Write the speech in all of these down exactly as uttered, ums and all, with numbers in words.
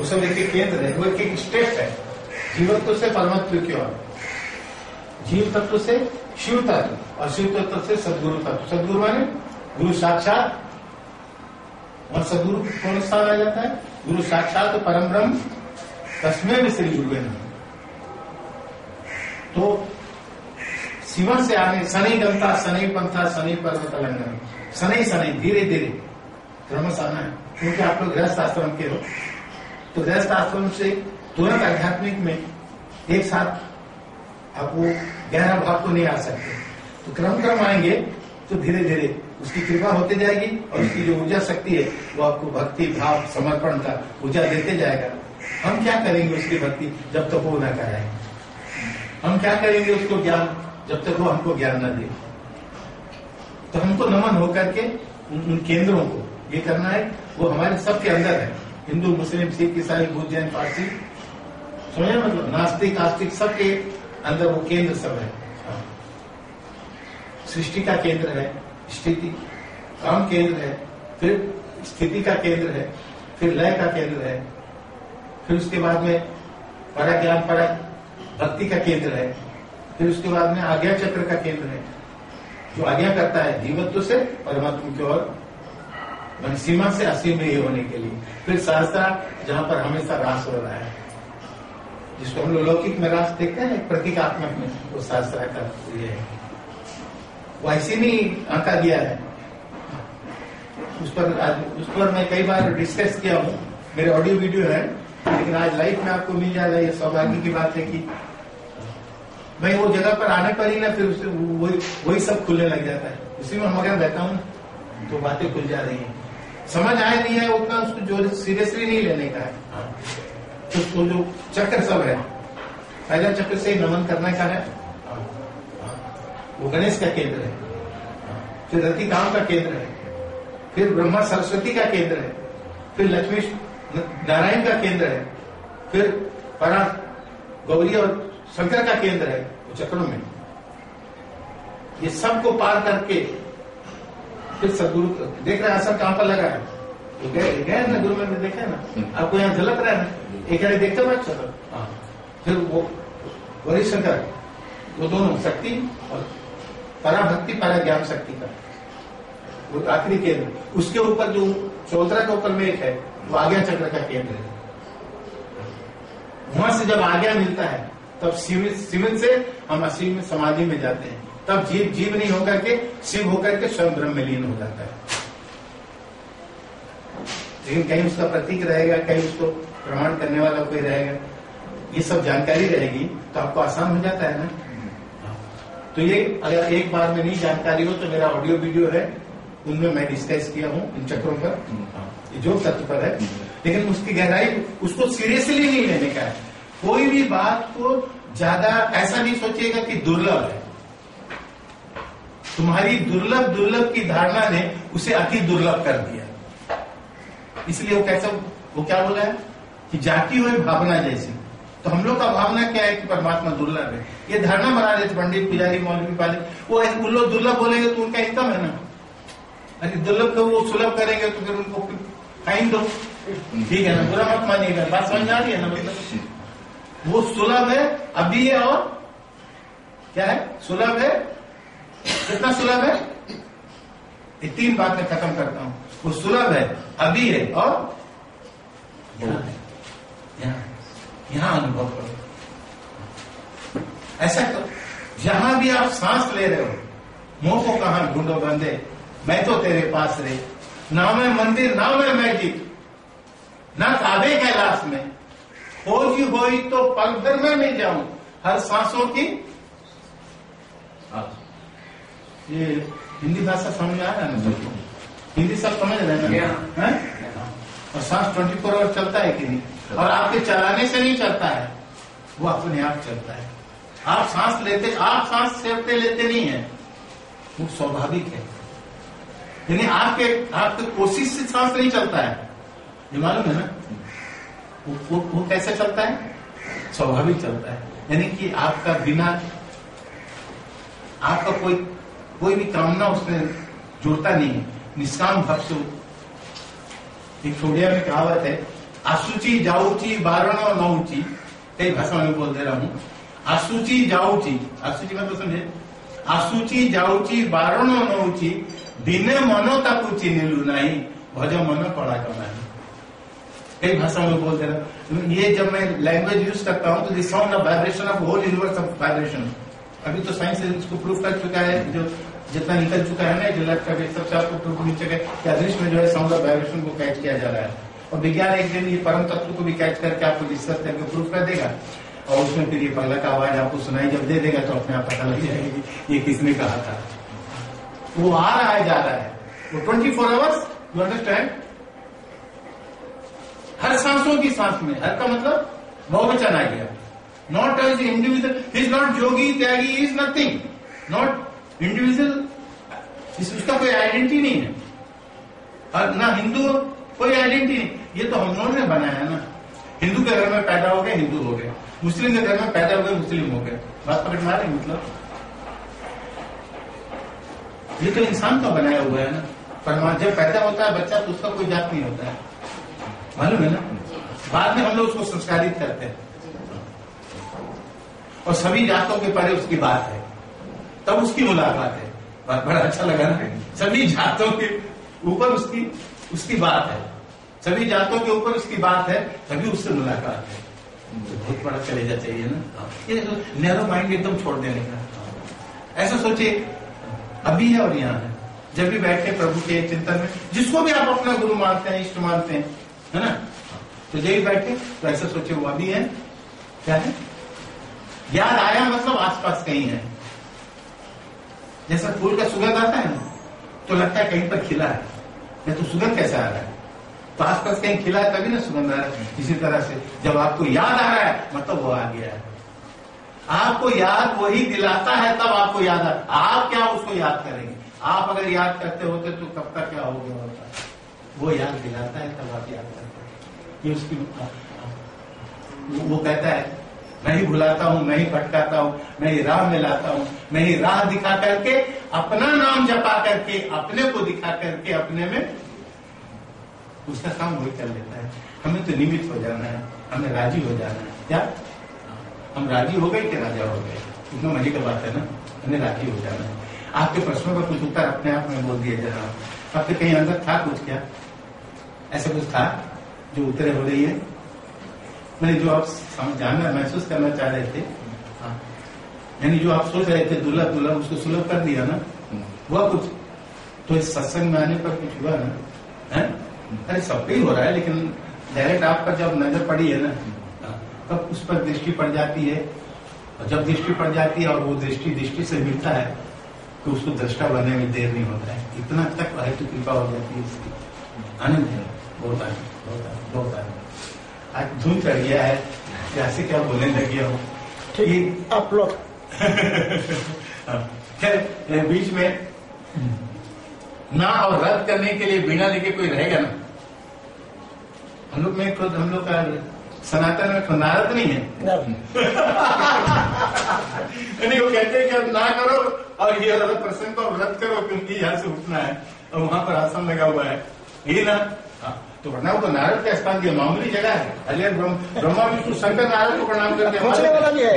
वो सब एक एक केंद्र है, वो एक एक स्टेप है। जीवत्व से परमात्मा की ओर, जीव तत्व से शिव तत्व और शिव तत्व से सदगुरु तत्व। सदगुरु माने गुरु साक्षात, और सदगुरु कौन स्थान आ जाता है? गुरु साक्षात परम ब्रह्म तस्मै में श्री गुरुवे नमः। तो शिवन से आने शनि गंता शनि पंथा शनि पर्वत लंघन, शनि शनि धीरे धीरे क्रमश आना है। क्योंकि आप लोग गृहस्थ आश्रम के हो, तो गृहस्थ आश्रम से तुरंत आध्यात्मिक में एक साथ आप वो गहरा भाव को नहीं आ सकते। तो क्रम क्रम आएंगे तो धीरे धीरे उसकी कृपा होती जाएगी और उसकी जो ऊर्जा शक्ति है वो आपको भक्ति भाव समर्पण का ऊर्जा देते जाएगा। हम क्या करेंगे उसकी भक्ति जब तक वो ना कराए? हम क्या करेंगे उसको ज्ञान जब तक वो हमको ज्ञान न दे? तो हमको नमन होकर के उन केंद्रों को ये करना है। वो हमारे सबके अंदर है, हिंदू मुस्लिम सिख ईसाई बुद्ध जैन पारसी, समझे मतलब नास्तिक आस्तिक सबके अंदर वो केंद्र सब है। सृष्टि का केंद्र है स्थिति, काम केंद्र है, फिर स्थिति का केंद्र है, फिर लय का केंद्र है, फिर उसके बाद में परा ज्ञान परा भक्ति का केंद्र है, फिर उसके बाद में आज्ञा चक्र का केंद्र है जो आज्ञा करता है जीवत्व से परमात्मा की ओर, मन सीमा से असीम में होने के लिए। फिर सहस्रा जहां पर हमेशा रास हो रहा है, जिसको हम लोग लौकिक में रास देखते हैं प्रतीकात्मक में, वो सहस्रा का ये है। वो ऐसे नहीं आंका दिया है, उस पर आज उस पर मैं कई बार डिस्कस किया हूँ, मेरे ऑडियो वीडियो है, लेकिन आज लाइफ में आपको मिल जाएगा। ये सौभाग्य की बात है कि मैं वो जगह पर आने पर ही ना फिर उससे वही वही सब खुलने लग जाता है। उसी में मगन रहता हूँ तो बातें खुल जा रही हैं। समझ आए नहीं है उतना उसको जो सीरियसली नहीं लेने का है। तो उसको जो चक्र सब है, पहला चक्र से नमन करने का है, वो गणेश का केंद्र है, फिर रति काम का केंद्र है, फिर ब्रह्मा सरस्वती का केंद्र है, फिर लक्ष्मी नारायण का केंद्र है, फिर परा गौरी और शंकर का केंद्र है वो चक्रों में। ये सबको पार करके फिर सदगुरु देख रहे हैं असर कहां पर लगा है। तो गए गए ना गुरु में देखा ना, आपको यहाँ झलक रहा है ना, एक देखते हो अच्छा। फिर वो गौरी शंकर, वो दोनों शक्ति और परा भक्ति परा ज्ञान शक्ति का वो आखिरी केंद्र। उसके ऊपर जो चौतरा के ऊपर में एक है वो आज्ञा चक्र का केंद्र है। वहां से जब आज्ञा मिलता है तब सीमित सीमित से हम असीम समाधि में जाते हैं। तब जीव जीव नहीं होकर के शिव होकर के स्वयं ब्रह्म में लीन हो जाता है। लेकिन कहीं उसका प्रतीक रहेगा, कहीं उसको प्रमाण करने वाला कोई रहेगा, ये सब जानकारी रहेगी तो आपको आसान हो जाता है ना। तो ये अगर एक बार में नहीं जानकारी हो तो मेरा ऑडियो वीडियो है, उनमें मैं डिस्कस किया हूँ इन चक्रों पर, जो तत्व पर है। लेकिन उसकी गहराई उसको सीरियसली नहीं लेने का है। कोई भी बात को ज्यादा ऐसा नहीं सोचिएगा कि दुर्लभ है। तुम्हारी दुर्लभ दुर्लभ की धारणा ने उसे अति दुर्लभ कर दिया। इसलिए वो कैसा वो क्या बोला है कि जाती हुई भावना जैसी। तो हम लोग का भावना क्या है कि परमात्मा दुर्लभ है, ये धारणा बना देते पंडित पुजारी मौलवी पाले। वो उन लोग दुर्लभ बोलेंगे तो उनका इनकम है ना। अरे दुर्लभ को वो सुलभ करेंगे तो फिर उनको फाइन दो, ठीक है ना, बुरा मत मानिएगा। बात समझ आ रही है ना? मतलब वो सुलभ है अभी है और क्या है? सुलभ है। कितना सुलभ है? ये तीन बात मैं खत्म करता हूं। वो सुलभ है, अभी है और यहाँ है, यहाँ यहाँ अनुभव करो। ऐसा करो जहां भी आप सांस ले रहे हो, मुंह को कहां ढूंढो बंदे, मैं तो तेरे पास रे। ना मैं मंदिर ना मैं मैजिक, ना काबे कैलाश में, खोज होई तो पल भर में मिल जाऊं हर सांसों की। ये हिंदी भाषा समझ में आ रहा है ना सबको? हिंदी सब समझ रहे हैं? और सांस ट्वेंटी फोर आवर चलता है कि नहीं? और आपके चलाने से नहीं चलता है, वो अपने आप चलता है। आप सांस लेते, आप सांस लेते लेते नहीं है, वो स्वाभाविक है। यानी आपके आपके कोशिश से सांस नहीं चलता है, ये मालूम है ना? वो, वो, वो कैसे चलता है? स्वाभाविक चलता है। यानी कि आपका बिना आपका कोई कोई भी कामना उसमें जुड़ता नहीं है, निष्काम भाव से। एक छोड़िया में कहावत है अशुचि जाऊची बारणो नौची, कई भाषा में बोल दे रहा हूं। अशुचि जाऊची, अशुचि मतलब समझे, अशुचि जाऊची बारणो नौची, बिने मनो ताकू चिन्हलू नहीं, भज मनो कड़ा करना है। कई भाषा में बोल दे रहा हूं। ये जब मैं लैंग्वेज यूज करता हूं तो the sound of vibration of whole universe of vibration. अभी तो साइंस इसको प्रूव कर चुका है, जो जितना निकल चुका है ना, जो लग का सबसे आपको प्रूव मिल चुका है कि अदृश्य में जो है साउंड ऑफ वाइब्रेशन को कैच किया जा रहा है। और विज्ञान एक दिन ये परम तत्व को भी कैच करके आपको रिसर्च करके प्रूव कर देगा, और उसमें फिर ये पहला का आवाज आपको सुनाई जब दे देगा तो अपने आप पता लग जाएगी ये किसने कहा था। वो आ रहा है, जा रहा है, वो twenty four hours, you understand. हर सांसों की सांस में, हर का मतलब बहुवचन आ गया। Not as individual, is not योगी त्यागी, इज नथिंग, नॉट इंडिविजुअल, उसका कोई आइडेंटिटी नहीं है। और ना हिंदू कोई आइडेंटिटी नहीं, ये तो हम लोगों ने बनाया ना। हिंदू के घर में पैदा हो गए हिंदू हो गए, मुस्लिम के घर में पैदा हो गए मुस्लिम हो गए। बात पकड़ में आ रही मतलब, ये तो इंसान का बनाया हुआ है ना। पर जब पैदा होता है बच्चा तो उसका कोई जात नहीं होता है, मालूम है ना। बाद में हम लोग उसको संस्कारित करते हैं, और सभी जातों के परे उसकी बात है, तब उसकी मुलाकात है। बात बड़ा अच्छा लगा ना, सभी जातों के ऊपर उसकी उसकी बात है, सभी जातों के ऊपर उसकी बात है, तभी उससे मुलाकात है। तो बहुत बड़ा कलेजा चाहिए ना, ये तो नैरो माइंड एकदम छोड़ देने का। ऐसा सोचिए, अभी है और यहाँ है। जब भी बैठे प्रभु के चिंतन में, जिसको भी आप अपना गुरु मानते हैं, इष्ट मानते हैं, है ना, तो जब भी बैठे तो ऐसा सोचे वो अभी है, क्या है, याद आया मतलब आसपास कहीं है। जैसा फूल का सुगंध आता है ना, तो लगता है कहीं पर खिला है, या तो सुगंध कैसे आ रहा है, तो आसपास कहीं खिला है तभी ना सुगंध आ रहा है। इसी तरह से जब आपको याद आ रहा है मतलब वो आ गया है। आपको याद वही दिलाता है, तब आपको याद आ, आप क्या उसको याद करेंगे। आप अगर याद करते होते तो कब तक क्या हो गया होता, वो याद दिलाता है तब आप याद करते हैं। ये उसकी वो कहता है, मैं ही भुलाता हूं, मैं ही भटकाता हूं, मैं ही राह में लाता हूं, मैं ही राह दिखा करके अपना नाम जपा करके अपने को दिखा करके अपने में उसका काम वही कर लेता है। हमें तो निमित्त हो जाना है, हमें राजी हो जाना है। क्या हम राजी हो गए कि राजा हो गए? इतना मजे की बात है ना, हमें राजी हो जाना है। आपके प्रश्नों का कुछ उत्तर अपने आप में बोल दिया जा रहा हूं। आपके कहीं अंदर था कुछ, क्या ऐसा कुछ था जो उत्तरे हो रही है, मैंने जो आप जानना महसूस करना चाह रहे थे, यानी जो आप सोच रहे थे दुर्लभ दुर्लभ, उसको सुलभ कर दिया ना, हुआ कुछ? तो इस सत्संग में आने पर कुछ हुआ ना, है? अरे सब पे ही हो रहा है, लेकिन डायरेक्ट आप पर जब नजर पड़ी है ना, तब उस पर दृष्टि पड़ जाती है। और जब दृष्टि पड़ जाती है और वो दृष्टि दृष्टि से मिलता है तो उसको दृष्टा बनने में देर नहीं होता है। इतना तक है तो कृपा हो जाती है उसकी। आनंद है, बहुत आनंद, बहुत आनंद, बहुत आनंद। आज धुन चढ़ गया है, कैसे क्या बोलने लग गया हो, ठीक आप लोग खैर बीच में ना और रद्द करने के लिए बिना लेके कोई रहेगा ना। हम लोग में खुद हम लोग का सनातन में तो नारद नहीं है नहीं, वो कहते हैं कि अब ना करो और ये प्रसंग को रद्द करो क्योंकि यहाँ से उठना है और वहां पर आसन लगा हुआ है, ये ना। तो वरना वो तो नारद का स्थान दिया, मामूली जगह है। अरे ब्रह्मा विष्णु शंकर नारद को प्रणाम करते हैं, खोजने वाला भी है,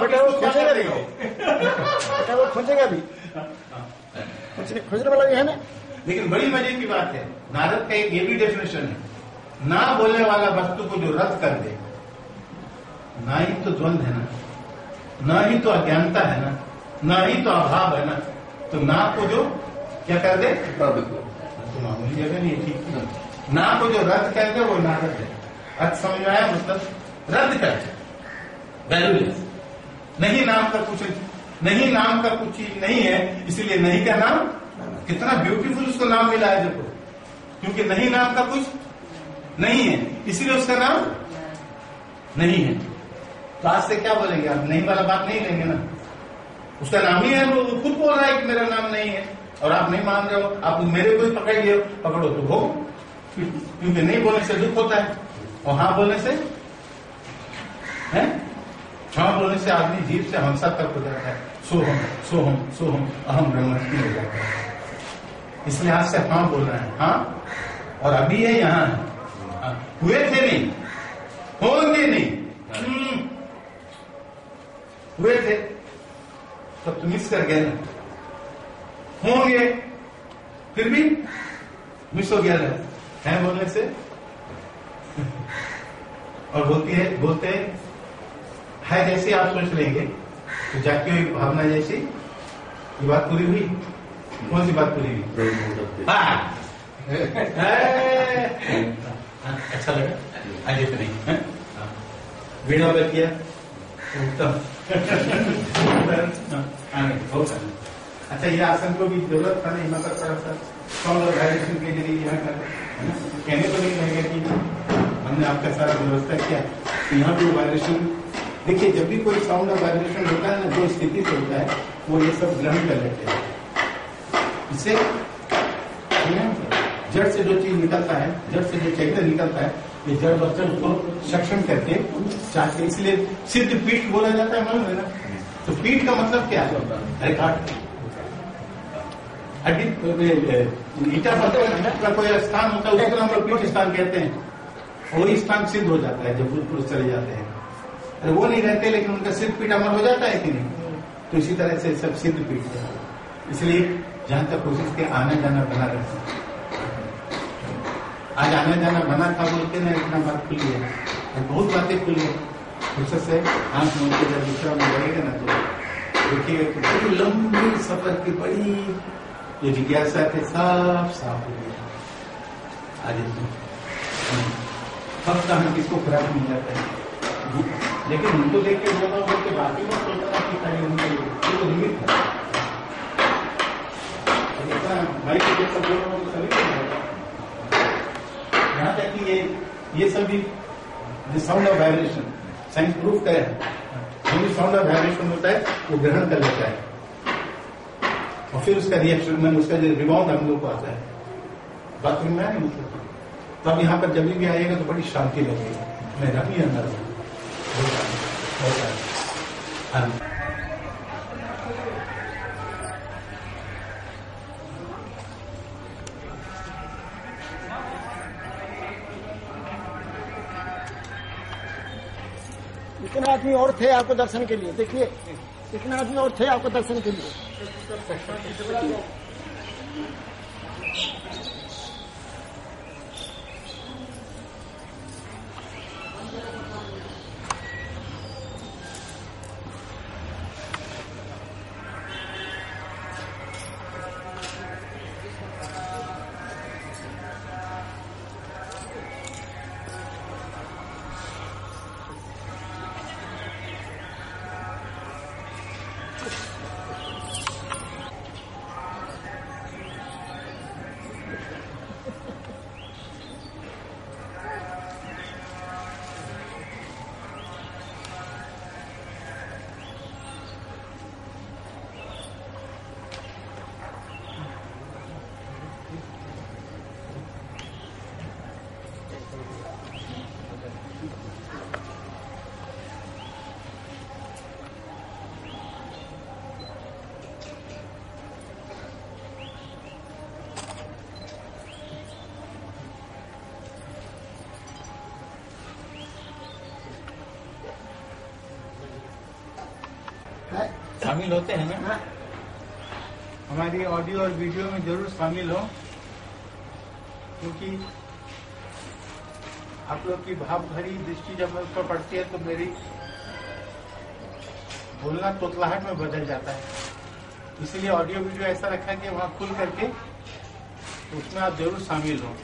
वो खोजेगा भी, खोजने वाला भी है ना। लेकिन बड़ी मजे की बात है, नारद का एक ये भी डेफिनेशन है, ना बोलने वाला वस्तु को जो रद्द कर दे, ना ही तो द्वंद है ना, ना ही तो अज्ञानता है ना, ना ही तो अभाव है ना, तो ना को जो क्या कर दे, तो मामूली जगह नहीं है, ठीक। ना को जो रद्द कर दे वो नारद है। अर्थ समझ में आया, मतलब रद्द कर, वैल्यूलेस, नहीं नाम का कुछ, नहीं नाम का कुछ चीज नहीं है, इसलिए नहीं का नाम, कितना ब्यूटीफुल उसको नाम मिला है देखो, क्योंकि नहीं नाम का कुछ नहीं है इसलिए उसका नाम नहीं है। तो आज से क्या बोलेंगे आप, नहीं वाला बात नहीं लेंगे ना, उसका नाम ही है, वो खुद बोल रहा है कि मेरा नाम नहीं है और आप नहीं मान रहे हो, आप मेरे को ही पकड़ लिए, पकड़ो तो हो, क्योंकि नहीं बोलने से दुख होता है और हाँ बोलने से है, हाँ बोलने से आदमी जीव से हंसा तक हो जाता है, सो हम सो हम सो हम अहम ब्रह्मास्मि हो जाता है। इसलिए आज से हाँ बोल रहे हैं, हाँ और अभी है यहाँ है, हाँ। हुए थे नहीं, होंगे नहीं। हम्म, हुए थे तब तो मिस कर गए ना, होंगे फिर भी मिस हो गया ना है बोलने से। और बोलती है, बोलते हैं है जैसे आप सोच लेंगे तो जाती हुई भावना जैसी। ये बात पूरी हुई? कौन सी बात पूरी हुई? हाँ अच्छा लगा आगे तो नहीं वीणा पर किया उत्तम। अच्छा, ये आसन को भी जरूरत था ना यहाँ पर थोड़ा सा साउंड और वाइब्रेशन के जरिए यहाँ कर कहने को नहीं लगेगा कि हमने आपका सारा व्यवस्था किया। तो यहाँ भी वाइब्रेशन देखिए, जब भी कोई साउंड और वाइब्रेशन होता है ना, जो स्थिति से होता है वो ये सब ग्रहण कर लेते हैं। इससे जड़ से जो चीज निकलता है, जड़ से जो चैतन्य निकलता है, ये जड़ बच्चों को सक्षम करके चाहते, इसलिए सिद्ध पीठ बोला जाता है, मालूम है ना। तो पीठ का मतलब क्या है? अरे घाट ईटा पत्थर का कोई स्थान होता है उसको हम लोग पीठ स्थान कहते हैं। वही स्थान सिद्ध हो जाता है जब पुरुष चले जाते हैं। अरे वो नहीं रहते लेकिन उनका सिद्ध पीठ अमर हो जाता है कि नहीं? तो इसी तरह से सब सिद्ध पीठ है। इसलिए जहां तक कोशिश के आना जाना बना रहता। आज आना जाना बना था बोलते ना, इतना बात खुली है और बहुत बातें खुली है। फुर्सत से आंख मूंद के जब दूसरा में बढ़ेगा ना तो देखिएगा तो बड़ी लंबी सफर की बड़ी जो जिज्ञासा थे सब साफ हो गया। आज हफ्ता हम किसको खराब मिल जाता है, लेकिन उनको देख के बोला बोलते बाकी में सोचना कि खड़े उनके लिए तो निमित्त है। भाई के जब सब बोल तो सभी यहाँ तक कि ये ये सभी sound of vibration science proof करे जो भी साउंड ऑफ वाइब्रेशन होता है वो ग्रहण कर लेता है और फिर उसका रिएक्शन में उसका जो रिबाउंड हम लोग को आता है। बात में नहीं मतलब तो अब यहाँ पर जब भी आएगा तो बड़ी शांति लगेगी। मेरा भी अंदर इतने आदमी और थे आपको दर्शन के लिए। देखिए इतने आदमी और थे आपको दर्शन के लिए। शामिल होते हैं ना, हमारी ऑडियो और वीडियो में जरूर शामिल हो, क्योंकि आप लोग की भाव भरी दृष्टि जब उस पर पड़ती है तो मेरी बोलना तोतलाहट में बदल जाता है। इसलिए ऑडियो वीडियो ऐसा रखा कि वहां खुल करके तो उसमें आप जरूर शामिल हो।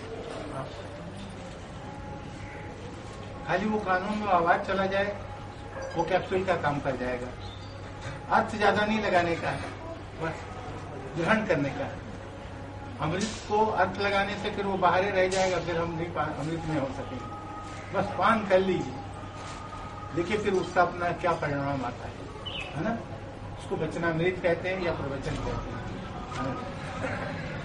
खाली वो कानून में आवाज चला जाए वो कैप्सूल का काम कर जाएगा। हाथ से ज्यादा नहीं लगाने का है, बस ग्रहण करने का है। अमृत को अर्थ लगाने से फिर वो बाहर ही रह जाएगा, फिर हम नहीं अमृत में हो सकेंगे। बस पान कर लीजिए, देखिए फिर उसका अपना क्या परिणाम आता है, है ना। उसको वचनामृत कहते हैं या प्रवचन कहते हैं।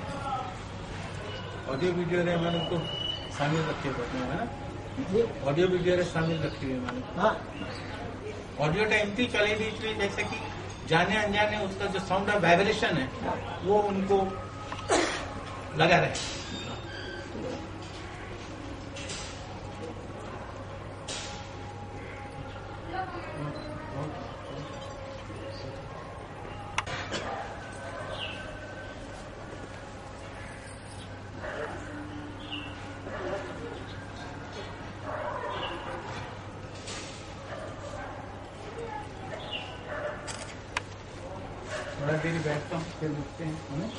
ऑडियो वीडियो ने मैंने उनको शामिल रखे होते हैं, है ना। ऑडियो वीडियो ने शामिल रखी हुई मैंने। ऑडियोटा एमती चलेगी इसलिए जैसे कि जाने अनजाने उसका जो साउंड ऑफ वाइब्रेशन है वो उनको लगा रहे। देरी बैठता हूँ, फिर मिलते हैं हमें।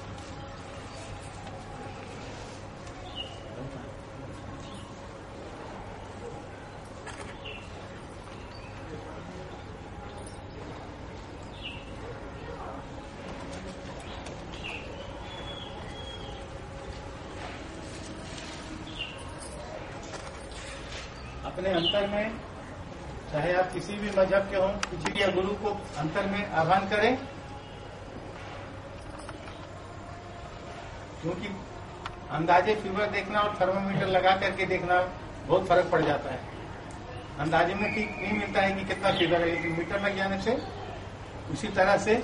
अपने अंतर में, चाहे आप किसी भी मजहब के हों, किसी भी गुरु को अंतर में आह्वान करें, क्योंकि अंदाजे फीवर देखना और थर्मोमीटर लगा करके देखना बहुत फर्क पड़ जाता है। अंदाजे में ठीक नहीं मिलता है कि कितना फीवर है, लेकिन मीटर लग जाने से उसी तरह से।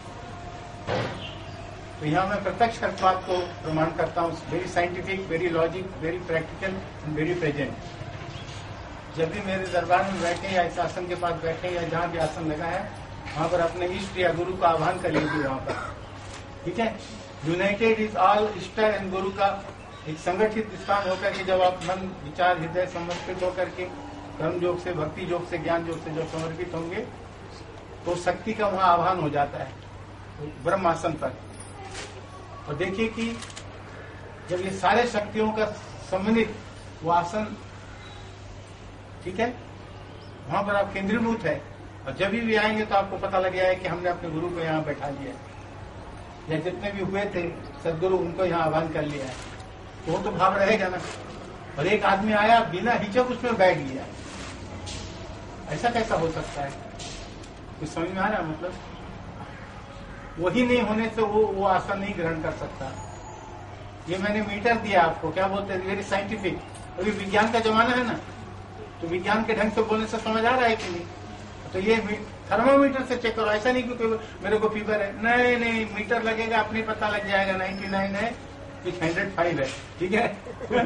तो यहाँ मैं प्रत्यक्ष बात को प्रमाण करता हूँ, very scientific, very logic, very practical and very present. जब भी मेरे दरबार में बैठे या इस आसन के पास बैठे या जहाँ भी आसन लगा है, वहाँ पर अपने इष्ट या गुरु का आह्वान कर लीजिए वहाँ पर, ठीक है। यूनाइटेड इज ऑल इष्ट एंड गुरु का एक संगठित स्थान होकर के जब आप मन विचार हृदय समर्पित होकर के कर्म योग से, भक्ति योग से, ज्ञान योग से जब समर्पित होंगे तो शक्ति का वहाँ आह्वान हो जाता है ब्रह्मासन पर। और देखिए कि जब ये सारे शक्तियों का सम्मिलित वो आसन, ठीक है, वहां पर आप केंद्रीभूत है, और जब भी आएंगे तो आपको पता लग जाए कि हमने अपने गुरु को यहाँ बैठा लिया है, या जितने भी हुए थे सदगुरु उनको यहाँ आह्वान कर लिया है, तो वो तो भाव रहेगा ना। और एक आदमी आया बिना हिचक उसमें बैठ गया, ऐसा कैसा हो सकता है? कुछ समझ में आ रहा है? मतलब वही नहीं होने से वो वो आसन नहीं ग्रहण कर सकता। ये मैंने मीटर दिया आपको, क्या बोलते हैं, वेरी साइंटिफिक। अभी विज्ञान का जमाना है ना, तो विज्ञान के ढंग से बोलने से समझ आ रहा है कि नहीं? तो ये थर्मोमीटर से चेक करो, ऐसा नहीं क्योंकि मेरे को फीवर है, नहीं नहीं, मीटर लगेगा, अपने पता लग जाएगा नाइन्टी नाइन है, कुछ हंड्रेड फाइव है, ठीक है।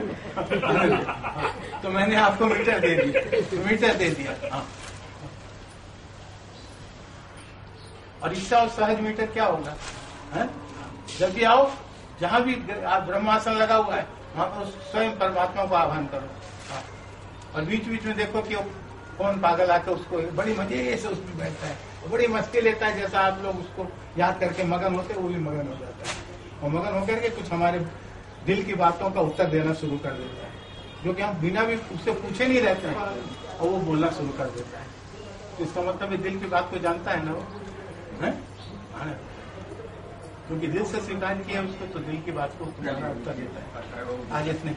तो मैंने आपको मीटर दे दिया, तो मीटर दे दिया, हाँ। और इच्छा और सहज मीटर क्या होगा? है? जब भी आओ, जहां भी ब्रह्मासन लगा हुआ है, वहां पर स्वयं परमात्मा को आह्वान करो, हाँ। और बीच बीच में देखो कि कौन पागल आकर उसको बड़ी मजे से उसमें बैठता है, बड़ी मस्ती लेता है, जैसा आप लोग उसको याद करके मगन होते, वो भी मगन हो जाता है, और मगन होकर के कुछ हमारे दिल की बातों का उत्तर देना शुरू कर देता है, जो कि हम बिना भी उससे पूछे नहीं रहते हैं, और वो बोलना शुरू कर देता है। तो इसका मतलब ये दिल की बात को जानता है ना वो, है? क्योंकि दिल से स्वीकार किया उसको, तो दिल की बात को ज्यादा उत्तर देता है। आज इसने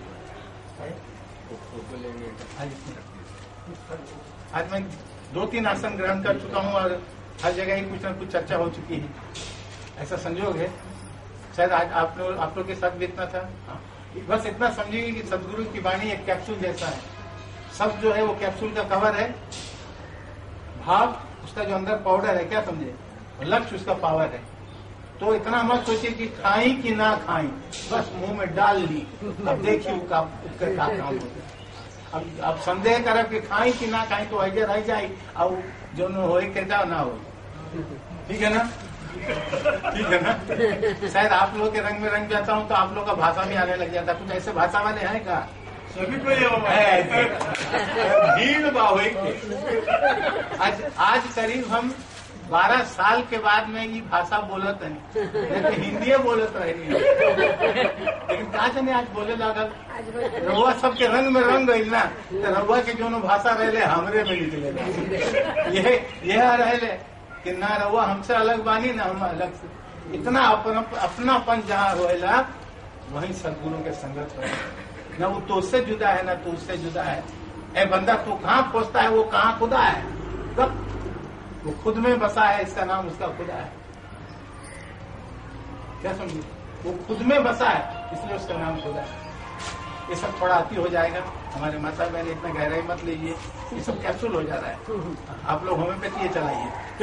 आज इसने आज मैं दो तीन आसन ग्रहण कर चुका हूँ, और हर जगह ही कुछ न कुछ चर्चा हो चुकी है। ऐसा संयोग है, शायद आज आप लोग आप लोग के साथ भी इतना था। बस इतना समझिए कि सदगुरु की वाणी एक कैप्सूल जैसा है। सब जो है वो कैप्सूल का कवर है, भाव उसका जो अंदर पाउडर है, क्या समझे, लक्ष्य उसका पावर है। तो इतना मत सोचिए कि खाई कि ना खाई, बस मुंह में डाल ली, अब देखिए उसका उसका काम होता है। अब आप संदेह करो कि खाई कि ना खाई, तो ऐसे रह जाए, और जो न हो कहता ना हो, ठीक है ना, ठीक है ना। शायद आप लोगों के रंग में रंग जाता हूँ तो आप लोग का भाषा भी आने लग जाता। कुछ ऐसे भाषा वाले हैं का? सभी को भीड़ बाहुई। आज आज करीब हम बारह साल के बाद में ये भाषा बोलत है, लेकिन हिंदी बोलत रही है, लेकिन कहा जाने आज बोले लगा रहुआ सबके रंग में रंग गई ना, तो रहुआ के जो भाषा रहे हमरे में निकले, यह यह रहे कि ना रहुआ हमसे अलग बानी ना हम अलग से। इतना अपना अपनापन जहाँ होएला वहीं सदगुरु के संगत हो, न वो तो उससे जुदा है ना तो उससे जुदा है। ए बंदा तू कहाँ खोजता है, वो कहाँ खुदा है, तब वो खुद में बसा है, इसका नाम उसका खुदा है। क्या समझिए, वो खुद में बसा है इसलिए उसका नाम खुदा है। ये सब थोड़ा अति हो जाएगा, हमारे माता बहन इतना गहराई मत लीजिए, ये सब कैप्सूल हो जा रहा है। आप लोग होम्योपैथी चलाइए,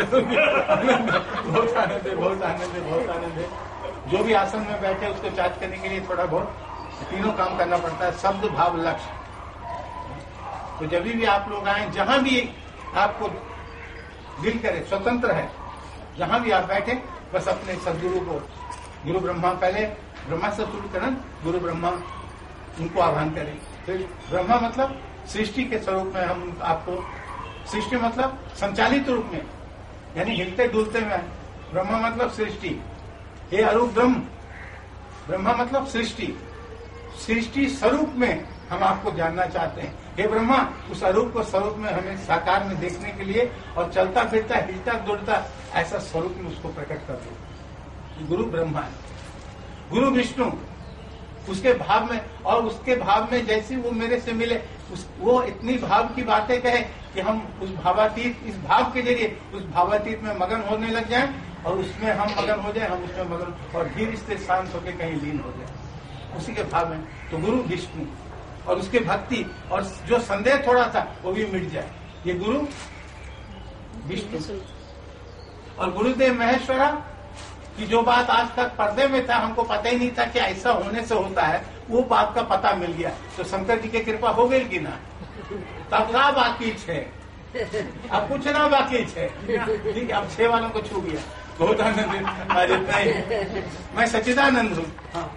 बहुत आनंद है, बहुत आनंद है, बहुत आनंद है। जो भी आसन में बैठे उसको चार्ज करने के लिए थोड़ा बहुत तीनों काम करना पड़ता है, शब्द भाव लक्ष्य। तो जब भी आप लोग आए, जहां भी आपको दिल करे, स्वतंत्र है, जहां भी आप बैठे, बस अपने सदगुरु को, गुरु ब्रह्मा, पहले ब्रह्मा से शुरू करें, गुरु ब्रह्मा उनको आह्वान करें। फिर ब्रह्मा मतलब सृष्टि के स्वरूप में हम आपको, सृष्टि मतलब संचालित रूप में, यानी हिलते डुलते में ब्रह्मा मतलब सृष्टि। हे अरूप ब्रह्म, ब्रह्मा मतलब सृष्टि। सृष्टि स्वरूप में हम आपको जानना चाहते हैं। हे ब्रह्मा, उस अरूप को स्वरूप में हमें साकार में देखने के लिए और चलता फिरता हिलता दुलता ऐसा स्वरूप में उसको प्रकट कर दो। गुरु ब्रह्मा है, गुरु विष्णु उसके भाव में, और उसके भाव में जैसे वो मेरे से मिले, उस वो इतनी भाव की बातें कहे कि हम उस भावातीत, इस भाव के जरिए उस भावातीत में मगन होने लग जाएं और उसमें हम मगन हो जाएं, हम उसमें मगन और धीरे से शांत होकर कहीं लीन हो जाए उसी के भाव में। तो गुरु विष्णु और उसके भक्ति और जो संदेह थोड़ा था वो भी मिट जाए, ये गुरु विष्णु। और गुरुदेव महेश्वरा कि जो बात आज तक पर्दे में था, हमको पता ही नहीं था कि ऐसा होने से होता है, वो बात का पता मिल गया। तो शंकर जी की कृपा हो गई कि ना? तब का बाकी छे, अब कुछ ना बाकी छे। ठीक है, अब छह वालों को छू गया। बहुत आनंद आज इतना ही। मैं सच्चिदानंद हूँ। हाँ।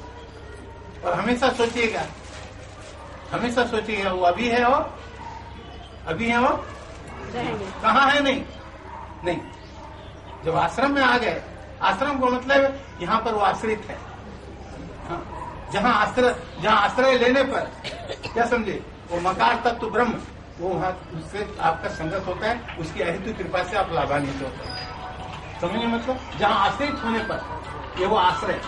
और हमेशा सोचिएगा, हमेशा सोचिएगा वो अभी है और अभी है और कहाँ है? नहीं नहीं, जब आश्रम में आ गए, आश्रम को मतलब यहाँ पर वो आश्रित है। हाँ। जहाँ आश्रय जहाँ आश्रय लेने पर क्या समझे, वो मकार तत्व ब्रह्म, वो वहाँ उससे आपका संगत होता है, उसकी अहेतु कृपा से आप लाभान्वित होते हैं। समझिए मतलब, जहाँ आश्रित होने पर ये वो आश्रय,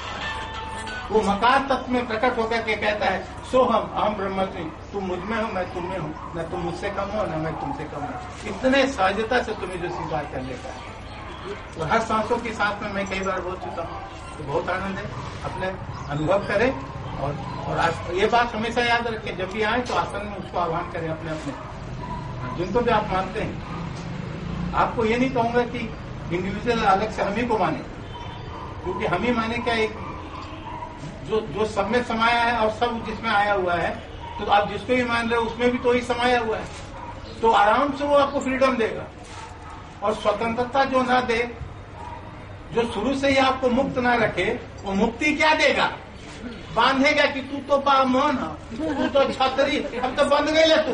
वो मकार तत्व में प्रकट होकर के कहता है सो हम अहम ब्रह्मास्मि, तुम मुझ में हो, मैं तुम में हूँ, न तुम मुझसे कम हो न मैं तुमसे कम हूँ। इतने सहजता से तुम्हें जो स्वीकार कर लेता है। तो हर सांसों के साथ में मैं कई बार बोल चुका हूँ, तो बहुत आनंद है। अपने अनुभव करें और और आज ये बात हमेशा याद रखें, जब भी आए तो आसन में उसको आह्वान करें अपने अपने जिनको भी आप मानते हैं। आपको ये नहीं कहूंगा कि इंडिविजुअल अलग से हम ही को माने, क्योंकि हम ही माने क्या, एक जो जो सब में समाया है और सब जिसमें आया हुआ है, तो आप जिसको भी मान रहे हो उसमें भी तो ही समाया हुआ है। तो आराम से वो आपको फ्रीडम देगा। और स्वतंत्रता जो ना दे, जो शुरू से ही आपको मुक्त ना रखे, वो मुक्ति क्या देगा? बांधेगा कि तू तो बामन, तू तो छतरी, अब तो बंध गई तू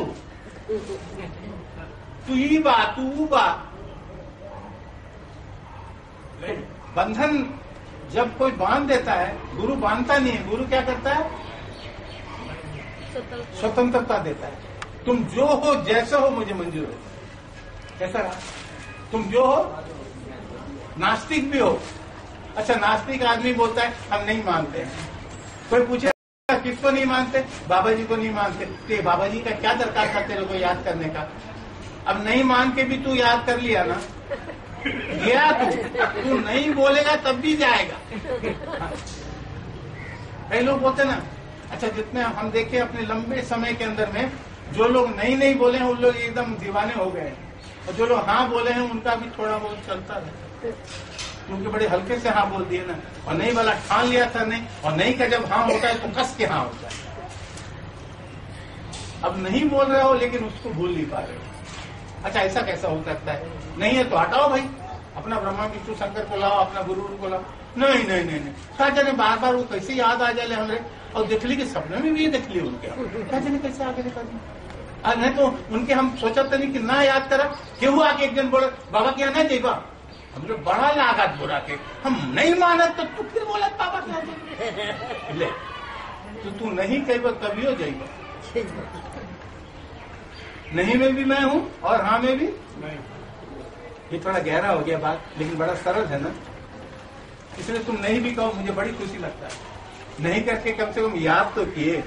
तू ही बा तू बा। बंधन जब कोई बांध देता है, गुरु बांधता नहीं है। गुरु क्या करता है? स्वतंत्रता देता है। तुम जो हो जैसा हो मुझे मंजूर है। कैसा रहा? तुम जो हो, नास्तिक भी हो। अच्छा, नास्तिक आदमी बोलता है हम नहीं मानते हैं। कोई पूछे किसको नहीं मानते? बाबा जी को नहीं मानते। तो बाबा जी का क्या दरकार था तेरे को याद करने का? अब नहीं मान के भी तू याद कर लिया ना, गया तू तू नहीं बोलेगा तब भी जाएगा। कई लोग बोलते ना, अच्छा जितने हम देखे अपने लंबे समय के अंदर में, जो लोग नहीं नहीं बोले हैं उन लोग एकदम दीवाने हो गए, और जो लोग हाँ बोले हैं उनका भी थोड़ा बहुत चलता है, क्योंकि बड़े हल्के से हाँ बोल दिए ना। और नहीं वाला ठान लिया था नहीं, और नहीं का जब हाँ होता है तो कस के हाँ होता है। अब नहीं बोल रहे हो लेकिन उसको भूल नहीं पा रहे हो। अच्छा, ऐसा कैसा हो सकता है? नहीं है तो हटाओ भाई, अपना ब्रह्मा विष्णु शंकर को लाओ, अपना गुरु को लाओ। नहीं नहीं नहीं नहीं, क्या जाने बार बार वो कैसे याद आ जाए हमारे, और देख ली कि सपने में भी ये देख ली उनके, क्या जाने कैसे आगे निकल गई। नहीं तो उनके हम सोचते नहीं कि ना याद करा, क्यों आके एक दिन बोले बाबा क्या नहीं देगा, हम लोग बड़ा लागत बोला के हम नहीं मानत, तो तू फिर बोला बाबा क्या ले, तो तू नहीं कही बार कभी हो जाएगा। नहीं में भी मैं हूँ और हाँ में भी मैं। ये थोड़ा गहरा हो गया बात, लेकिन बड़ा सरल है ना, इसलिए तुम नहीं भी कहो मुझे बड़ी खुशी लगता है। नहीं करके कम से कम याद तो किए।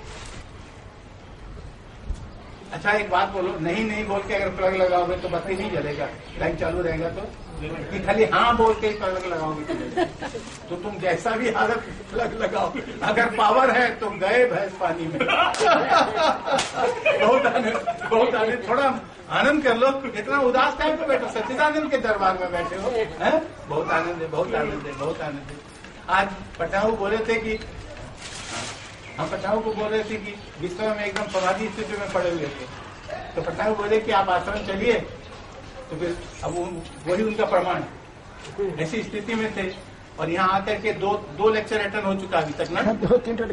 अच्छा एक बात बोलो, नहीं नहीं बोल के अगर प्लग लगाओगे तो बत्ती नहीं जलेगा, लाइट चालू रहेगा तो, कि खाली हाँ बोल के प्लग लगाओगे तो तुम जैसा भी अगर प्लग लगाओगे, अगर पावर है तो गए भैंस पानी में। बहुत आनंद, बहुत आनंद, थोड़ा आनंद कर लो। इतना उदास टाइम पे बैठो, सच्चिदानंद के दरबार में बैठे हो, है? बहुत आनंद है, बहुत आनंद है, बहुत आनंद है। आज पटाऊ बोले थे कि हम पटाऊ को बोल रहे थे कि बिस्तर में एकदम समाधि स्थिति में पड़े हुए थे, तो पटाऊ बोले कि आप आश्रम चलिए, तो फिर अब वही उनका प्रमाण, ऐसी स्थिति में थे। और यहाँ आकर के दो दो लेक्चर अटेंड हो चुका अभी तक ना, दो तीन